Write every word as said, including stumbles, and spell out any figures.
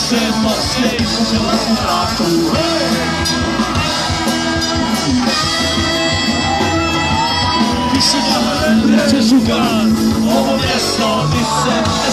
ćemo se izgubiti u ratu. Više da me neće žugat, ovo mjesto mi se